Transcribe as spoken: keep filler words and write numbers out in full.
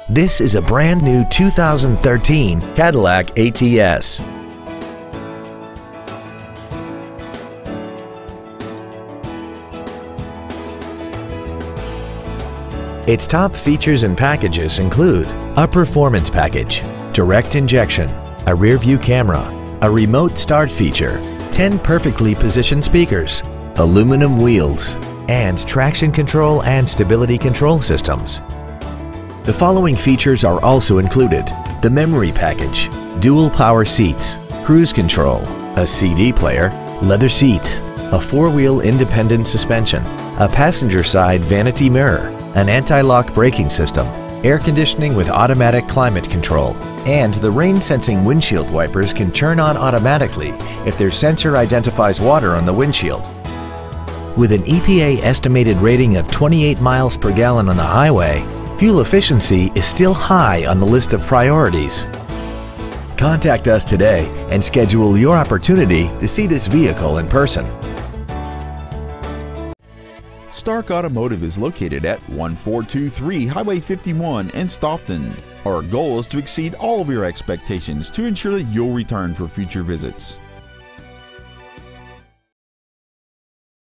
This is a brand new two thousand thirteen Cadillac A T S. Its top features and packages include a performance package, direct injection, a rear view camera, a remote start feature, ten perfectly positioned speakers, aluminum wheels, and traction control and stability control systems. The following features are also included: the memory package, dual power seats, cruise control, a C D player, leather seats, a four-wheel independent suspension, a passenger side vanity mirror, an anti-lock braking system, air conditioning with automatic climate control, and the rain-sensing windshield wipers can turn on automatically if their sensor identifies water on the windshield. With an E P A estimated rating of twenty-eight miles per gallon on the highway, fuel efficiency is still high on the list of priorities. Contact us today and schedule your opportunity to see this vehicle in person. Stark Automotive is located at one four two three Highway fifty-one in Stoughton. Our goal is to exceed all of your expectations to ensure that you'll return for future visits.